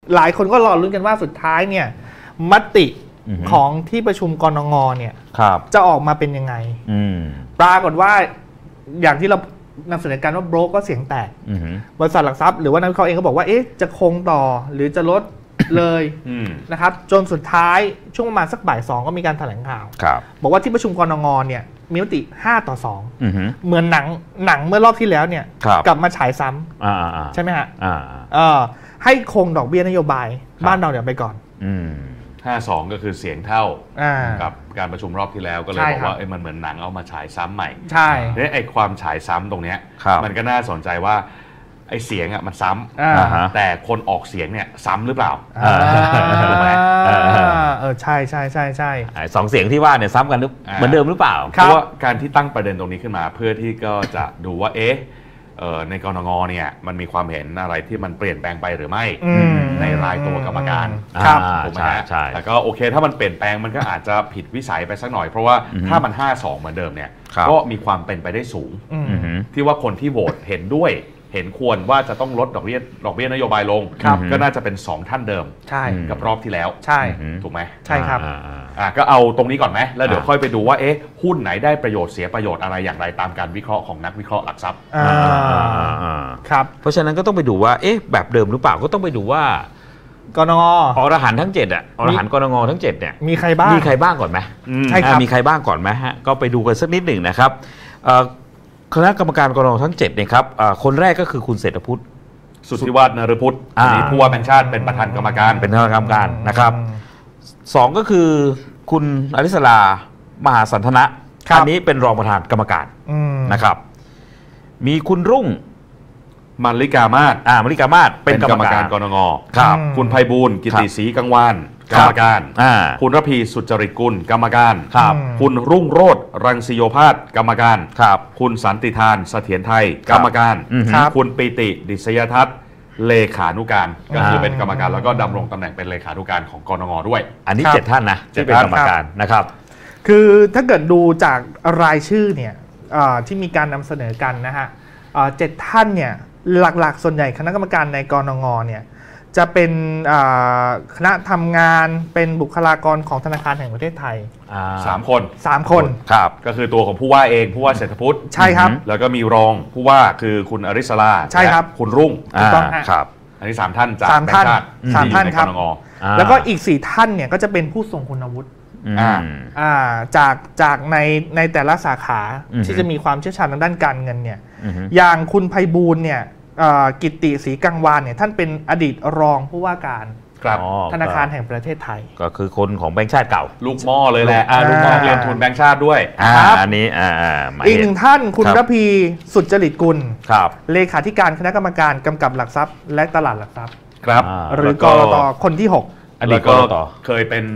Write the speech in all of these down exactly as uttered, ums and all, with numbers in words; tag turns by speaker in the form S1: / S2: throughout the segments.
S1: หลายคนก็รอลุ้นกันว่าสุดท้ายเนี่ยมติของที่ประชุมกนงเนี่ยจะออกมาเป็นยังไงปรากฏว่าอย่างที่เรานำเสนอการว่าโบรกก็เสียงแตกบริษัทหลักทรัพย์หรือว่านักวิเคราะห์เองก็บอกว่าเอ๊ะจะคงต่อหรือจะลดเลยนะครับจนสุดท้ายช่วงประมาณสักบ่ายสองก็มีการแถลงข่าวบอกว่าที่ประชุมกนงเนี่ยมีมติห้าต่อสองเหมือนหนังหนังเมื่อรอบที่แล้วเนี่ยกลับมาฉายซ้ำใช่ไหมฮะให้คงดอกเบี้ยนโยบายบ้านเราเดี๋ยวไปก่อน
S2: ห้าสองก็คือเสียงเท่ากับการประชุมรอบที่แล้วก็เลยบอกว่าเอ้ยมันเหมือนหนังเอามาฉายซ้ำใหม่
S1: ใช่
S2: ไอ้ความฉายซ้ำตรงเนี้ยมันก็น่าสนใจว่าไอ้เสียงอ่ะมันซ้ำแต่คนออกเสียงเนี่ยซ้ำหรือเปล่า
S1: ถูกไหมเออใช่ใช่ใช่ใช่
S3: สองเสียงที่ว่าเนี่ยซ้ำกันเหมือนเดิมหรือเปล่า
S2: เพราะว่าการที่ตั้งประเด็นตรงนี้ขึ้นมาเพื่อที่ก็จะดูว่าเอ๊ะในกนงเนี่ยมันมีความเห็นอะไรที่มันเปลี่ยนแปลงไปหรือไม่ในรายตัวกรรมการถูกไหมฮะแต่ก็โอเคถ้ามันเปลี่ยนแปลงมันก็อาจจะผิดวิสัยไปสักหน่อยเพราะว่าถ้ามัน ห้าสอง เหมือนเดิมเนี่ยก็มีความเป็นไปได้สูงที่ว่าคนที่โหวตเห็นด้วยเห็นควรว่าจะต้องลดดอกเบี้ยดอกเบี้ยนโยบายลงก็น่าจะเป็นสองท่านเดิมกับรอบที่แล้ว
S1: ใช่
S2: ถูกไหม
S1: ใช่ครับ
S2: อ่าก็เอาตรงนี้ก่อนไหมแล้วเดี๋ยวค่อยไปดูว่าเอ๊ะหุ้นไหนได้ประโยชน์เสียประโยชน์อะไรอย่างไรตามการวิเคราะห์ของนักวิเคราะห์หลักทรัพย์
S1: ครับ
S3: เพราะฉะนั้นก็ต้องไปดูว่าเอ๊ะแบบเดิมหรือเปล่าก็ต้องไปดูว่าก
S1: นง
S3: อรหันทั้งเจ็ดอ่ะอรหันกนงทั้งเจ็ดเนี่ย
S1: มีใครบ้าง
S3: มีใครบ้างก่อนไหม
S1: ใช่ครับ
S3: มีใครบ้างก่อนไหมฮะก็ไปดูกันสักนิดหนึ่งนะครับคณะกรรมการกนงทั้งเจ็ดเนี่ยครับคนแรกก็คือคุณเศรษฐพุทธ
S2: สุทธิวัฒน์นฤพุทธอันนี้ผู้ว่าแบงค์ชาติเป็นประธานกรรมการ
S3: เป็นประธานกรรมการนะครับสองก็คือคุณอริสรามหาสันทนะอันนี้เป็นรองประธานกรรมการนะครับมีคุณรุ่ง
S2: มัลลิกามาศ
S3: อ่ามัลลิกามาศ
S2: เป็นกรรมการกนง
S3: ครับ
S2: คุณไพบูลย์กิติศรีกังวานกรรมการคุณระพีสุจริตกุลกรรมการ
S3: ครับ
S2: คุณรุ่งโรจน์รังสิโยภาสกรรมการ
S3: ครับ
S2: คุณสันติธานเสถียรไทยกรรมการคุณปิติดิษยทัศน์เลขานุการก็คือเป็นกรรมการแล้วก็ดำรงตำแหน่งเป็นเลขานุการของกนงด้วย
S3: อันนี้เจ็ดท่านนะที่เป็นกรรมการนะครับ
S1: คือถ้าเกิดดูจากรายชื่อเนี่ยที่มีการนำเสนอกันนะฮะเจ็ดท่านเนี่ยหลักๆส่วนใหญ่คณะกรรมการในกนงเนี่ยจะเป็นคณะทำงานเป็นบุคลากรของธนาคารแห่งประเทศไทย
S2: สามคน
S1: สามคน
S2: ครับก็คือตัวของผู้ว่าเองผู้ว่าเศรษฐพุทธ
S1: ใช่ครับ
S2: แล้วก็มีรองผู้ว่าคือคุณอริสรา
S1: ใช่ครับ
S2: คุณรุ่ง
S1: ถูกต้อง
S2: ครับอันนี้สามท่านจาก
S1: สามท่านสามท่านครับแล้วก็อีกสี่ท่านเนี่ยก็จะเป็นผู้ทรงคุณวุฒิจากจากในในแต่ละสาขาที่จะมีความเชี่ยวชาญทางด้านการเงินเนี่ยอย่างคุณไพบูลย์เนี่ยกิตติศรีกังวานเนี่ยท่านเป็นอดีตรองผู้ว่าการธนาคารแห่งประเทศไทย
S3: ก็คือคนของแบงก์ชาติเก่า
S2: ลูกหม้อเลยแหละลูกหม้อเรียนทุนแบงก์ชาติด้วย
S3: อันนี้
S1: อีกหนึ่งท่านคุณระพีสุจริตกุลเลขาธิการคณะกรรมการกำกับหลักทรัพย์และตลาดหลักทรัพย์
S2: ครับ
S1: หรือกรต.คนที่หก
S2: อดีตกรต.เคยเป็น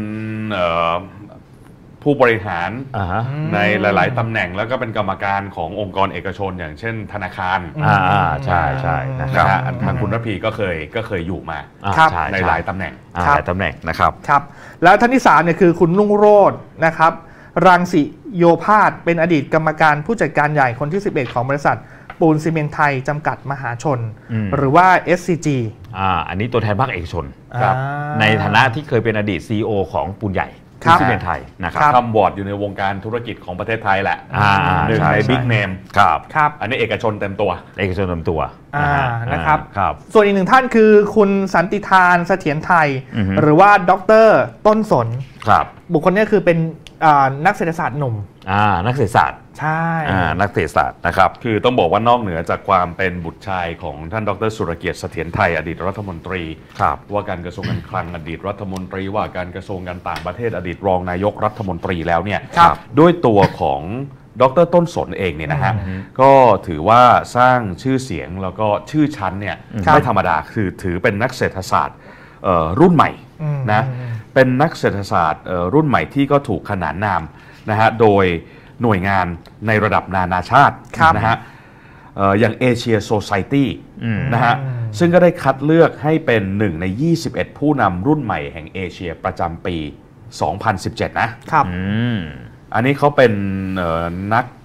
S2: ผู้บริหารในหลายๆตำแหน่งแล้วก็เป็นกรรมการขององค์กรเอกชนอย่างเช่นธนาคาร
S3: อ่าใช่ใช่นะครับ
S2: ทางคุณระพีก็เคยก็เคยอยู่มาในหลายตำแหน่ง
S3: หลายตำแหน่งนะครับ
S1: ครับแล้วท่านที่สามเนี่ยคือคุณรุ่งโรจน์นะครับรังสิโยภาสเป็นอดีตกรรมการผู้จัดการใหญ่คนที่สิบเอ็ดของบริษัทปูนซีเมนต์ไทยจำกัดมหาชนหรือว่า เอส ซี จี
S3: อ่าอันนี้ตัวแทนภาคเอกชนในฐานะที่เคยเป็นอดีต ซี อี โอ ของปูนใหญ่ที่เป็นไทยนะครับ
S2: ทำบอร์ดอยู่ในวงการธุรกิจของประเทศไทยแหละหนึ่งในบิ๊กเนม
S3: ครับ
S1: ครับ
S2: อันนี้เอกชนเต็มตัว
S3: เอกชนเต็มตัว
S1: นะครับ
S3: ครับ
S1: ส่วนอีกหนึ่งท่านคือคุณสันติธานเสถียรไทยหรือว่าดร.ต้นสน
S3: ครับ
S1: บุคคลนี้คือเป็นนักเศรษฐศาสตร์หนุ่ม
S3: นักเศรษฐศาสตร์
S1: ใช่
S3: นักเศรษฐศาสตร์นะครับ
S2: คือต้องบอกว่านอกเหนือจากความเป็นบุตรชายของท่านดร.สุรเกียรติเสถียรไทยอดีตรัฐมนตรีว่าการกระทรวงการคลังอดีตรัฐมนตรีว่าการกระทรวงการต่างประเทศอดีตรองนายกรัฐมนตรีแล้วเนี่ยด้วยตัวของดร.ต้นสนเองเนี่ยนะฮะก็ถือว่าสร้างชื่อเสียงแล้วก็ชื่อชั้นเนี่ยไม่ธรรมดาคือถือเป็นนักเศรษฐศาสตร์รุ่นใหม่นะเป็นนักเศรษฐศาสตร์รุ่นใหม่ที่ก็ถูกขนานนามนะฮะโดยหน่วยงานในระดับนานาชาตินะฮะอย่างเอเชียโซไซตี้นะฮะซึ่งก็ได้คัดเลือกให้เป็นหนึ่งในยี่สิบเอ็ดผู้นำรุ่นใหม่แห่งเอเชียประจำปีสองพันสิบเจ็ดนะครับอันนี้เขาเป็นนัก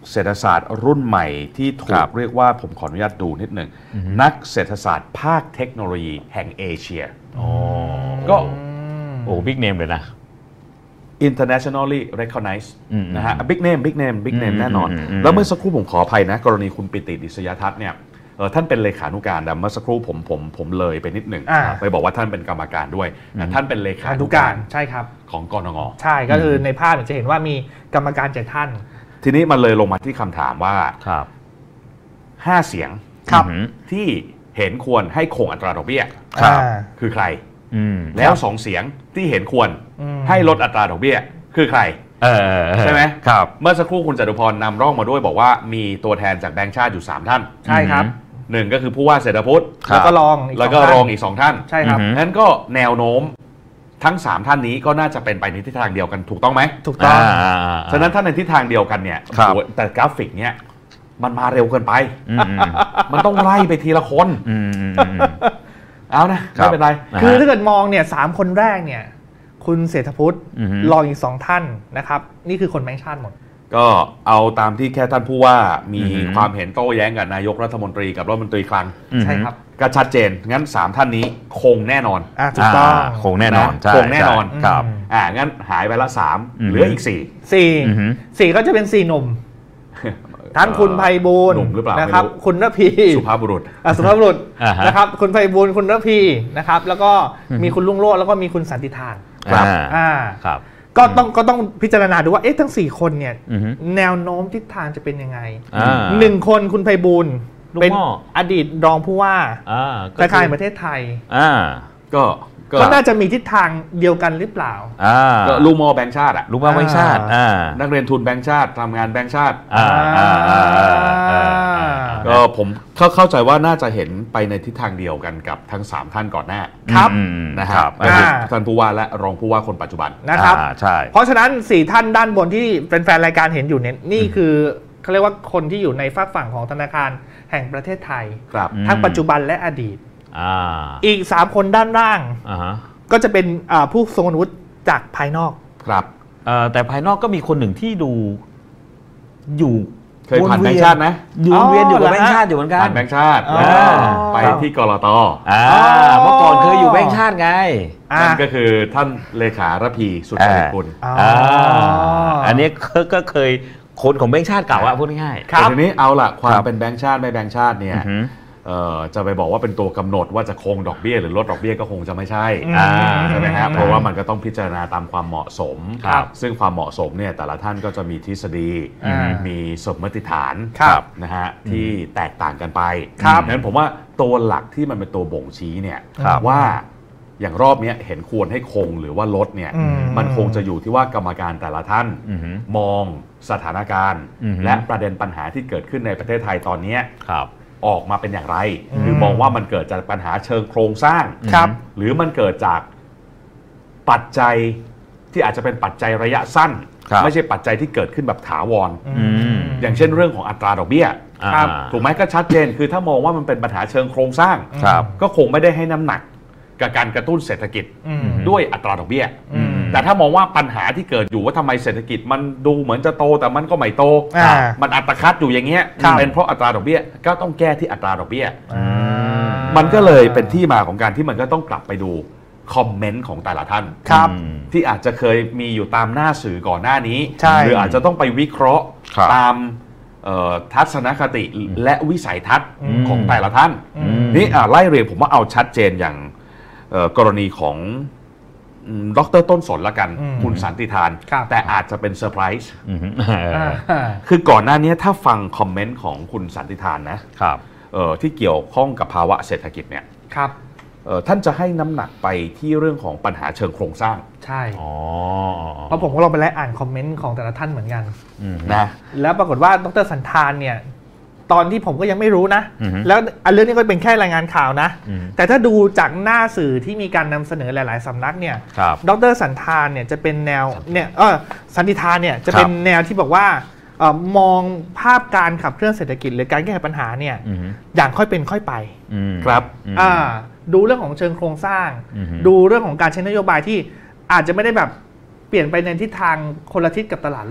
S2: เศรษฐศาสตร์รุ่นใหม่ที่ถูกเรียกว่าผมขออนุญาตดูนิดหนึ่งนักเศรษฐศาสตร์ภาคเทคโนโลยีแห่งเอเชียก็
S3: โอ้บิ๊กเนมเลยนะ
S2: internationally recognized นะฮะ big name big name big name แน่นอนแล้วเมื่อสักครู่ผมขออภัยนะกรณีคุณปิติดิษยทัศน์เนี่ยท่านเป็นเลขานุการแต่เมื่อสักครู่ผมผมผมเลยไปนิดหนึ่งไปบอกว่าท่านเป็นกรรมการด้วยท่านเป็นเลขานุการ
S1: ใช่ครับ
S2: ของกนง.
S1: ใช่ก็คือในภาพจะเห็นว่ามีกรรมการเจ็ดท่าน
S2: ทีนี้มันเลยลงมาที่คำถามว่าห้าเสียงที่เห็นควรให้คงอัตราดอกเบี้ยคือใครแล้วสองเสียงที่เห็นควรให้ลดอัตราดอกเบี้ยคือใครใช่ไหม
S3: ครับ
S2: เมื่อสักครู่คุณจตุพรนำร่องมาด้วยบอกว่ามีตัวแทนจากแบงก์ชาติอยู่สามท่าน
S1: ใช่ครับ
S2: หนึ่งก็คือผู้ว่าเศรษฐพุทธ
S1: แล้วก็รอง
S2: แล้วก็รองอีกสองท่าน
S1: ใช่ครับ
S2: งั้นก็แนวโน้มทั้งสามท่านนี้ก็น่าจะเป็นไปในทิศทางเดียวกันถูกต้องไหม
S1: ถูกต้อง
S2: ฉะนั้นถ้าในทิศทางเดียวกันเนี่ยแต่กราฟิกเนี้ยมันมาเร็วเกินไปมันต้องไล่ไปทีละคนเอานะไม่เป็นไร
S1: คือถ้าเกิดมองเนี่ยสามคนแรกเนี่ยคุณเศรษฐพุทธรองอีกสองท่านนะครับนี่คือคนแบงก์ชาติหมด
S2: ก็เอาตามที่แค่ท่านผู้ว่ามีความเห็นโต้แย้งกับนายกรัฐมนตรีกับรัฐมนตรีคลัง
S1: ใช่ครับ
S2: ก็ชัดเจนงั้นสามท่านนี้คงแน่นอน
S1: อ่าถูกต้อง
S3: คงแน่นอน
S2: คงแน่นอนครับอ่างั้นหายไปละสามเหลืออีกสี่
S1: สี่สี่ก็จะเป็นสี่หนุ่มท่านคุณไพบูลย์นะครับคุณระพี
S2: สุภาพบุรุษ
S1: สุภาพบุรุษนะครับคุณไพบูลย์คุณระพีนะครับแล้วก็มีคุณลุงโรจน์แล้วก็มีคุณสันติธาน
S3: ครับ
S1: อ่า
S3: ครับ
S1: ก็ต้องก็ต้องพิจารณาดูว่าเอ๊ะทั้งสี่คนเนี่ยแนวโน้มทิศทางจะเป็นยังไงหนึ่งคนคุณไพบูลย์เป็นอดีตรองผู้ว่าธนาคารประเทศไทย
S2: ก็
S1: ก็น่าจะมีทิศทางเดียวกันหรือเปล่า
S2: ก็ลูกมอแบงค์ชาติอะ
S3: ลูกมอแบงค์ชาติ
S2: นักเรียนทุนแบงค์ชาติทำงานแบงค์ชาติก็ผมเข้าใจว่าน่าจะเห็นไปในทิศทางเดียวกันกับทั้งสามท่านก่อนหน้า
S1: ครับ
S2: นะครับท่านผู้ว่าและรองผู้ว่าคนปัจจุบัน
S1: นะครับ
S3: ใช่
S1: เพราะฉะนั้นสี่ท่านด้านบนที่เป็นแฟนรายการเห็นอยู่เนี่ยนี่คือเขาเรียกว่าคนที่อยู่ในฝากฝั่งของธนาคารแห่งประเทศไทยทั้งปัจจุบันและอดีตอีกสามคนด้านล่างก็จะเป็นผู้ทรงคุณวุฒิจากภายนอก
S2: ครับ
S3: แต่ภายนอกก็มีคนหนึ่งที่ดูอยู่
S2: เคยผ่านแบงค์ชาติไหม
S3: อยู่เวียนอยู่กับแบงค์ชาติอยู่เหมือนกัน
S2: ผ่านแบงค์ชาติไปที่กลต.
S3: เมื่อก่อนเคยอยู่แบงค์ชาติไง
S2: นั่นก็คือท่านเลขาระพีสุทธิกุล
S3: อันนี้ก็เคยคนของแบงค์ชาติเก่าอะพูดง่าย
S2: ๆแต่ทีนี้เอาล่ะความเป็นแบงค์ชาติไม่แบงค์ชาติเนี่ยจะไปบอกว่าเป็นตัวกำหนดว่าจะคงดอกเบี้ยหรือลดดอกเบี้ยก็คงจะไม่ใช่ใช่ไหมครับเพราะว่ามันก็ต้องพิจารณาตามความเหมาะสมซึ่งความเหมาะสมเนี่ยแต่ละท่านก็จะมีทฤษฎีมีสมมติฐานนะฮะที่แตกต่างกันไปดังนั้นผมว่าตัวหลักที่มันเป็นตัวบ่งชี้เนี่ยว่าอย่างรอบนี้เห็นควรให้คงหรือว่าลดเนี่ยมันคงจะอยู่ที่ว่ากรรมการแต่ละท่านมองสถานการณ์และประเด็นปัญหาที่เกิดขึ้นในประเทศไทยตอนนี้ออกมาเป็นอย่างไรคือมองว่ามันเกิดจากปัญหาเชิงโครงสร้างหรือมันเกิดจากปัจจัยที่อาจจะเป็นปัจจัยระยะสั้นไม่ใช่ปัจจัยที่เกิดขึ้นแบบถาวรอย่างเช่นเรื่องของอัตราดอกเบี้ยถูกไหมก็ชัดเจนคือถ้ามองว่ามันเป็นปัญหาเชิงโครงสร้างก็คงไม่ได้ให้น้ำหนักกับการกระตุ้นเศรษฐกิจด้วยอัตราดอกเบี้ยแต่ถ้ามองว่าปัญหาที่เกิดอยู่ว่าทำไมเศรษฐกิจมันดูเหมือนจะโตแต่มันก็ไม่โตมันอัตคัดอยู่อย่างเงี้ยเป็นเพราะอัตราดอกเบี้ยก็ต้องแก้ที่อัตราดอกเบี้ยมันก็เลยเป็นที่มาของการที่มันก็ต้องกลับไปดูคอมเมนต์ของแต่ละท่านที่อาจจะเคยมีอยู่ตามหน้าสื่อก่อนหน้านี้หรืออาจจะต้องไปวิเคราะห์ตามทัศนคติและวิสัยทัศน์ของแต่ละท่านนี่ไล่เรียงผมว่าเอาชัดเจนอย่างกรณีของดร.ต้นสนละกันคุณสันติธานแต่อาจจะเป็นเซอร์ไพรส์คือก่อนหน้านี้ถ้าฟังคอมเมนต์ของคุณสันติธานนะที่เกี่ยวข้องกับภาวะเศรษฐกิจเนี่ยท่านจะให้น้ำหนักไปที่เรื่องของปัญหาเชิงโครงสร้าง
S1: ใช่เพราะผมก็ลองไปไล่อ่านคอมเมนต์ของแต่ละท่านเหมือนกัน
S2: นะ
S1: แล้วปรากฏว่าดร.สันธานเนี่ยตอนที่ผมก็ยังไม่รู้นะแล้วเรื่องนี้ก็เป็นแค่รายงานข่าวนะแต่ถ้าดูจากหน้าสื่อที่มีการนำเสนอหลายๆสำนักเนี่ยดร.สันธานเนี่ยจะเป็นแนวเนี่ยเออสันติธานเนี่ยจะเป็นแนวที่บอกว่ามองภาพการขับเคลื่อนเศรษฐกิจหรือการแก้ไขปัญหาเนี่ยอย่างค่อยเป็นค่อยไป
S2: ครับ
S1: ดูเรื่องของเชิงโครงสร้างดูเรื่องของการใช้นโยบายที่อาจจะไม่ได้แบบเปลี่ยนไปในทิศทางคนละทิศกับตลาดโลก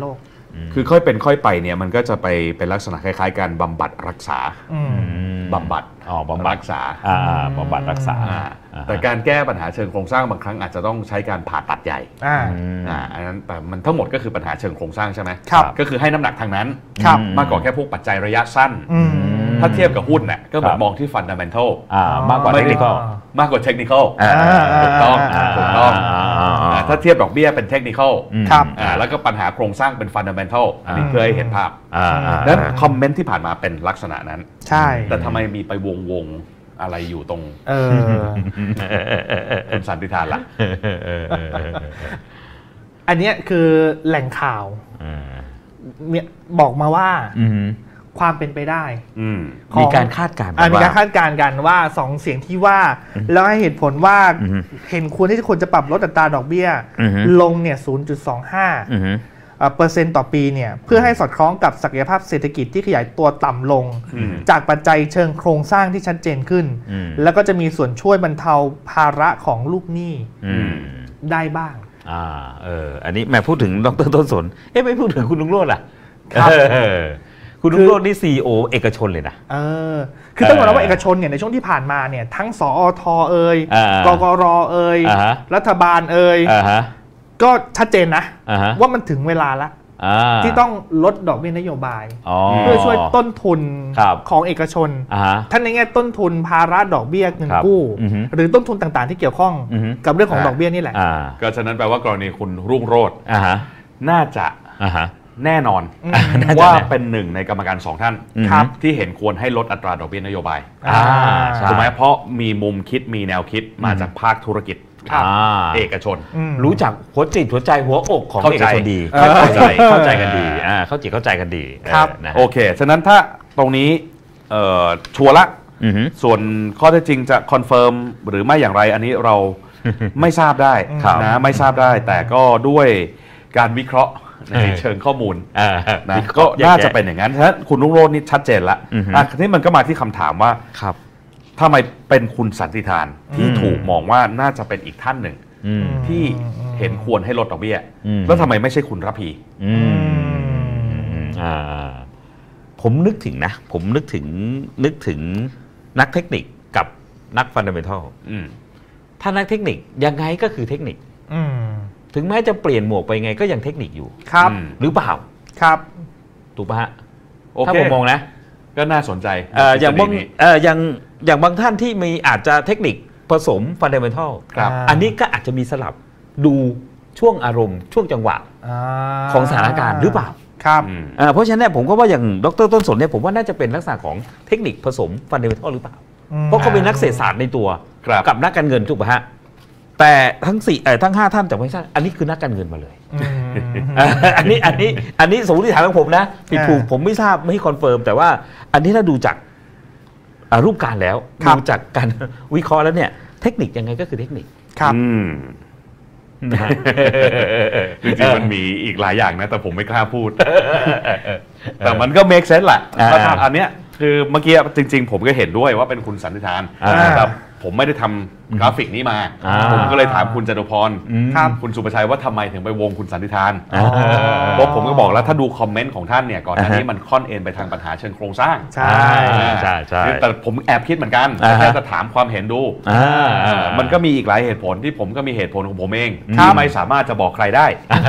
S2: คือค่อยเป็นค่อยไปเนี่ยมันก็จะไปเป็นลักษณะคล้ายๆการบำบัดรักษาบำบัด
S3: อ๋อบำบัด
S2: รักษา
S3: บำบัดรักษา
S2: แต่การแก้ปัญหาเชิงโครงสร้างบางครั้งอาจจะต้องใช้การผ่าตัดใหญ่อันนั้นแต่มันทั้งหมดก็คือปัญหาเชิงโครงสร้างใช่ไหมก็คือให้น้ำหนักทางนั้นมากกว่าแค่พวกปัจจัยระยะสั้นถ้าเทียบกับหุ้นเนี่ยก็แบบมองที่ fundamental
S3: มากกว่า technical
S2: มากกว่า technical ถูกต้องถูกต้องถ้าเทียบดอกเบี้ยเป็น technical แล้วก็ปัญหาโครงสร้างเป็น fundamental อันนี้เพื่อให้เห็นภาพดังนั้นคอมเมนต์ที่ผ่านมาเป็นลักษณะนั้น
S1: ใช่
S2: แต่ทำไมมีไปวงวงอะไรอยู่ตรงคุณสันติธานล่ะ
S1: อันนี้คือแหล่งข่าวบอกมาว่าความเป็นไปได้
S3: มีการคาดการณ์
S1: มีการคาดการณ์กันว่าสองเสียงที่ว่าแล้วให้เหตุผลว่าเห็นควรที่ควรจะปรับลดอัตราดอกเบี้ยลงเนี่ย ศูนย์จุดสองห้า เปอร์เซ็นต์ต่อปีเนี่ยเพื่อให้สอดคล้องกับศักยภาพเศรษฐกิจที่ขยายตัวต่ำลงจากปัจจัยเชิงโครงสร้างที่ชัดเจนขึ้นแล้วก็จะมีส่วนช่วยบรรเทาภาระของลูกหนี้ได้บ้าง
S3: อ่าเอออันนี้แม่พูดถึงดร.ต้นสนเอ๊ะไม่พูดถึงคุณลุงโรจน์ล่ะ
S1: ครับ
S3: คุณลุงโรจน์นี่ ซี อี โอ เอกชนเลยนะ
S1: เออคือต้องบอกว่าเอกชนเนี่ยในช่วงที่ผ่านมาเนี่ยทั้งสอทเอ่ยกกรเอ่ยรัฐบาลเอ่ยก็ชัดเจนนะว่ามันถึงเวลาแล้วที่ต้องลดดอกเบี้ยนโยบายเพื่อช่วยต้นทุนของเอกชนท่านในแง่ต้นทุนภาระดอกเบี้ยเงินกู้หรือต้นทุนต่างๆที่เกี่ยวข้องกับเรื่องของดอกเบี้ยนี่แหละ
S2: ก็ฉะนั้นแปลว่ากรณีคุณรุ่งโรจน์น่าจะแน่นอนว่าเป็นหนึ่งในกรรมการสองท่านที่เห็นควรให้ลดอัตราดอกเบี้ยนโยบายถูกไหมเพราะมีมุมคิดมีแนวคิดมาจากภาคธุรกิจเอกชน
S3: รู้จักหัวจิตหัวใจหัวอกของเอกชนดีเข้าใจเข้าใจกันดีเข้าจิตเข้าใจกันดี
S2: ครับโอเคฉะนั้นถ้าตรงนี้ชัวร์ละส่วนข้อเท็จจริงจะคอนเฟิร์มหรือไม่อย่างไรอันนี้เราไม่ทราบได้นะไม่ทราบได้แต่ก็ด้วยการวิเคราะห์ในเชิงข้อมูลนะก็น่าจะเป็นอย่างนั้นฉะนั้นคุณรุ่งโรจน์นี่ชัดเจนละทีนี้มันก็มาที่คำถามว่าทำไมเป็นคุณสันติธานที่ถูกมองว่าน่าจะเป็นอีกท่านหนึ่งที่เห็นควรให้ลดดอกเบี้ยแล้วทำไมไม่ใช่คุณระพี
S3: ผมนึกถึงนะผมนึกถึงนึกถึงนักเทคนิคกับนักฟันดัมเมนทัลถ้านักเทคนิคยังไงก็คือเทคนิคถึงแม้จะเปลี่ยนหมวกไปไงก็ยังเทคนิคอยู่
S1: ครับ
S3: หรือเปล่า
S1: ครับ
S3: ถูกป่ะฮะถ้าผมมองนะ
S2: ก็น่าสนใจ
S3: อย่างบางอย่างอย่างบางท่านที่มีอาจจะเทคนิคผสมฟันดัมเมนทัลอันนี้ก็อาจจะมีสลับดูช่วงอารมณ์ช่วงจังหวะของสถานการณ์หรือเปล่า
S1: ครับ
S3: เพราะฉะนั้นผมก็ว่าอย่างดร.ต้นสนเนี่ยผมว่าน่าจะเป็นลักษณะของเทคนิคผสมฟันดัมเมนทัลหรือเปล่าเพราะเขาเป็นนักเศรษฐศาสตร์ในตัวกับนักการเงินถูกป่ะฮะแต่ทั้งสี่เอ่อทั้งห้าท่านจากไม่ใช่อันนี้คือนักการเงินมาเลยอันนี้อันนี้อันนี้สมมติฐานของผมนะผิดถูกผมไม่ทราบไม่คอนเฟิร์มแต่ว่าอันนี้ถ้าดูจากรูปการแล้วดูจากการวิเคราะห์แล้วเนี่ยเทคนิคยังไงก็คือเทคนิค
S1: ครับ
S2: จริงๆมันมีอีกหลายอย่างนะแต่ผมไม่กล้าพูดแต่มันก็ make sense แหละอันเนี้ยคือเมื่อกี้จริงๆผมก็เห็นด้วยว่าเป็นคุณสันติธานแต่ผมไม่ได้ทำกราฟิกนี้มาผมก็เลยถามคุณจตุพรคุณสุประชัยว่าทำไมถึงไปวงคุณสันติธานเพราะผมก็บอกแล้วถ้าดูคอมเมนต์ของท่านเนี่ยก่อนหน้านี้มันค่อนเอ็นไปทางปัญหาเชิงโครงสร้าง
S1: ใช่
S3: ใช่ใช่
S2: แต่ผมแอบคิดเหมือนกันแค่จะถามความเห็นดูมันก็มีอีกหลายเหตุผลที่ผมก็มีเหตุผลของผมเองที่ไม่สามารถจะบอกใครได้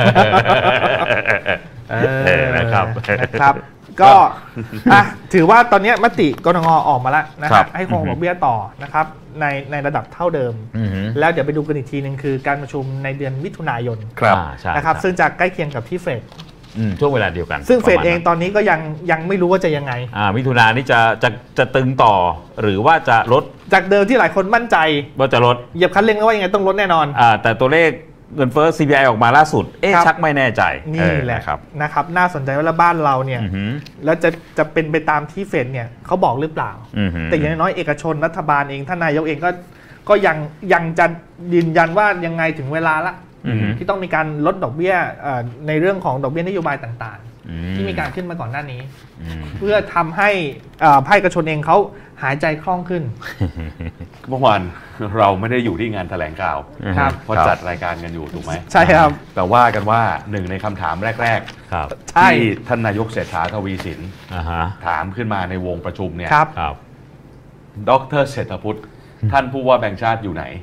S3: นะครับ
S1: ครับก็ถือว่าตอนนี้มติกนง.ออกมาแล้วนะครับให้คงดอกเบี้ยต่อนะครับในในระดับเท่าเดิมแล้วเดี๋ยวไปดูกันอีกทีนึงคือการประชุมในเดือนมิถุนายนนะครับซึ่งจะใกล้เคียงกับที่เฟด
S3: ช่วงเวลาเดียวกัน
S1: ซึ่งเฟดเองตอนนี้ก็ยังยังไม่รู้ว่าจะยังไง
S3: มิถุนายนนี้จะจะจะตึงต่อหรือว่าจะลด
S1: จากเดิมที่หลายคนมั่นใจ
S3: ว่าจะลด
S1: เหยียบคันเร่งแล้วว่ายังไงต้องลดแน่นอน
S3: แต่ตัวเลขเงินเฟ้อ ซี พี ไอ ออกมาล่าสุดเอ๊ะชักไม่แน่ใจ
S1: นี่แหละครับนะครับน่าสนใจว่าบ้านเราเนี่ยแล้วจะจะเป็นไปตามที่เฟดเนี่ยเขาบอกหรือเปล่าแต่อย่างน้อยเอกชนรัฐบาลเองท่านนายกเองก็ก็ยังยังจะยืนยันว่ายังไงถึงเวลาละที่ต้องมีการลดดอกเบี้ยในเรื่องของดอกเบี้ยนโยบายต่างที่มีการขึ้นมาก่อนหน้านี้เพื่อทำให้ภาคเอกชนเองเขาหายใจคล่องขึ้น
S2: เมื่อวานเราไม่ได้อยู่ที่งานแถลงข่าวเพราะจัดรายการกันอยู่ถูกไหม
S1: ใช่ครับ
S2: แต่ว่ากันว่าหนึ่งในคำถามแรกๆที่ท่านนายกเศรษฐาทวีสินถามขึ้นมาในวงประชุมเนี่ยดร.เศรษฐพุทธท่านผู้ว่าแบงก์ชาติอยู่ไหน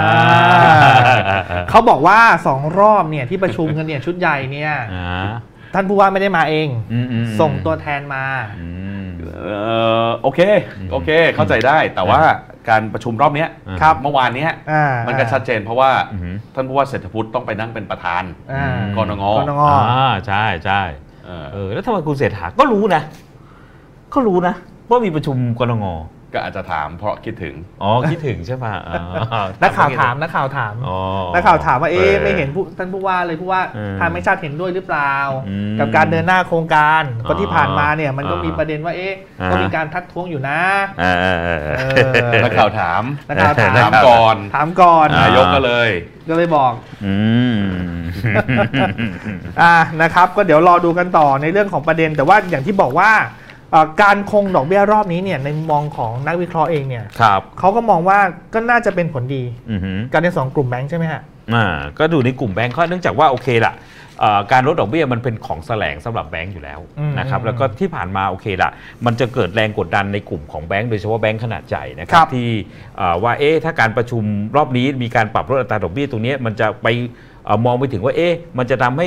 S1: เขาบอกว่าสองรอบเนี่ยที่ประชุมกันเนี่ยชุดใหญ่เนี่ยท่านผู้ว่าไม่ได้มาเองส่งตัวแทนมา
S2: โอเคโอเคเข้าใจได้แต่ว่าการประชุมรอบนี้เมื่อวานนี้มันก็ชัดเจนเพราะว่าท่านผู้ว่าเศรษฐพุทธต้องไปนั่งเป็นประธานกนง
S3: ใช่ใช่แล้วทำไมคุณเศรษฐาก็รู้นะก็รู้นะว่ามีประชุมกนง
S2: ก็อาจจะถามเพราะคิดถึง
S3: อ๋อคิดถึงใช่ป่ะ
S1: นักข่าวถามนักข่าวถามนักข่าวถามว่าเอ๊ะไม่เห็นท่านผู้ว่าเลยผู้ว่าทางไม่ชาติเห็นด้วยหรือเปล่ากับการเดินหน้าโครงการก็ที่ผ่านมาเนี่ยมันก็มีประเด็นว่าเอ๊ะก็มีการทักท้วงอยู่นะ
S2: นักข่าวถาม
S1: นักข่าวถาม
S2: ก่อน
S1: ถามก่อน
S2: นายกก็เลย
S1: ก็เลยบอกอ่านะครับก็เดี๋ยวรอดูกันต่อในเรื่องของประเด็นแต่ว่าอย่างที่บอกว่าการคงดอกเบี้ยรอบนี้เนี่ยในมุมมองของนักวิเคราะห์เองเนี่ยเขาก็มองว่าก็น่าจะเป็นผลดีการในสองกลุ่มแบงค์ใช่ไหมฮะ
S3: อ่าก็ดูในกลุ่มแบงค์เนื่องจากว่าโอเคละการลดดอกเบี้ยมันเป็นของแสลงสำหรับแบงค์อยู่แล้วนะครับแล้วก็ที่ผ่านมาโอเคละมันจะเกิดแรงกดดันในกลุ่มของแบงค์โดยเฉพาะแบงค์ขนาดใหญ่นะครับที่ว่าเอ๊ะถ้าการประชุมรอบนี้มีการปรับลดอัตราดอกเบี้ยตรงนี้มันจะไปมองไปถึงว่าเอ๊ะมันจะทำให้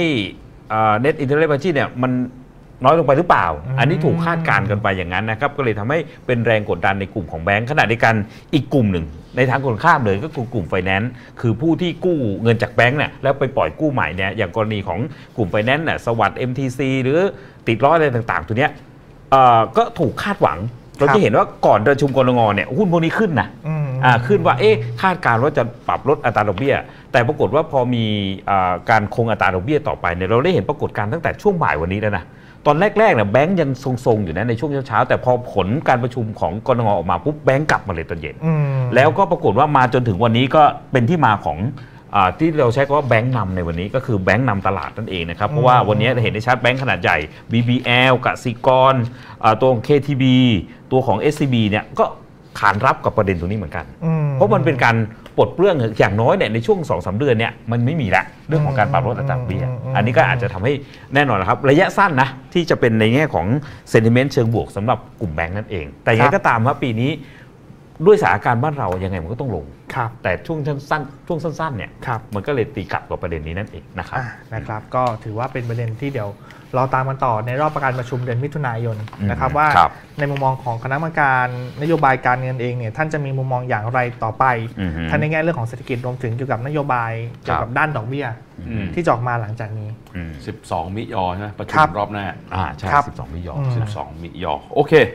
S3: net interest margin เนี่ยมันน้อยลงไปหรือเปล่าอันนี้ถูกคาดการณ์กันไปอย่างนั้นนะครับก็เลยทำให้เป็นแรงกดดันในกลุ่มของแบงค์ขณะเดียวกันอีกกลุ่มหนึ่งในทางตรงข้ามเลยก็คือกลุ่มไฟแนนซ์คือผู้ที่กู้เงินจากแบงค์เนี่ยแล้วไปปล่อยกู้ใหม่เนี่ยอย่างกรณีของกลุ่มไฟแนนซ์เนี่ยสวัสด์ เอ็ม ที ซี หรือติดล้ออะไรต่างๆตัวเนี้ยก็ถูกคาดหวังเราจะเห็นว่าก่อนประชุมกนงเนี่ยหุ้นพวกนี้ขึ้นนะขึ้นว่าเอ๊ะคาดการณ์ว่าจะปรับลดอัตราดอกเบี้ยแต่ปรากฏว่าพอมีการคงอัตราดอกเบี้ยต่อไปเนี่ยเราได้เห็นปรากฏการณ์ตั้งแต่ช่วงบ่ายวันนี้แล้วนะตอนแรกๆเนี่ยแบงก์ยังทรงๆอยู่นะในช่วงเช้าๆแต่พอผลการประชุมของกนงออกมาปุ๊บแบงก์กลับมาเลยตอนเย็นแล้วก็ปรากฏว่ามาจนถึงวันนี้ก็เป็นที่มาของที่เราใช้คำว่าแบงก์นำในวันนี้ก็คือแบงก์นำตลาดนั่นเองนะครับเพราะว่าวันนี้เห็นได้ชัดแบงก์ขนาดใหญ่ บี บี แอล กสิกรตัวของ เค ที บี ตัวของ เอส ซี บี เนี่ยก็ขานรับกับประเด็นตรงนี้เหมือนกันเพราะมันเป็นการปลดเปลื้องอย่างน้อยเนี่ยในช่วง สองถึงสาม เดือนเนี่ยมันไม่มีละเรื่องของการปรับลดอัตราดอกเบี้ยอันนี้ก็อาจจะทำให้แน่นอนนะครับระยะสั้นนะที่จะเป็นในแง่ของเซนติเมนต์เชิงบวกสำหรับกลุ่มแบงก์นั่นเองแต่ยังไงก็ตามครับปีนี้ด้วยสถานการณ์บ้านเรายังไงมันก็ต้องลงแต่ช่วงสั้นช่วงสั้นๆเนี่ยมันก็เลยตีกลับกับประเด็นนี้นั่นเองนะครับ
S1: นะครับก็ถือว่าเป็นประเด็นที่เดี๋ยวเราตามกันต่อในรอบการประชุมเดือนมิถุนายนนะครับว่าในมุมมองของคณะกรรมการนโยบายการเงินเองเนี่ยท่านจะมีมุมมองอย่างไรต่อไปทั้งในแง่เรื่องของเศรษฐกิจรวมถึงเกี่ยวกับนโยบายเกี่ยวกับด้านดอกเบี้ยที่จะออกมาหลังจากนี้
S2: สิบสองมิยอใช่ไหมประชุมรอบหน้า
S3: อ่าใช่สิบสองมิยอ
S2: สิบสองมิยอโอเค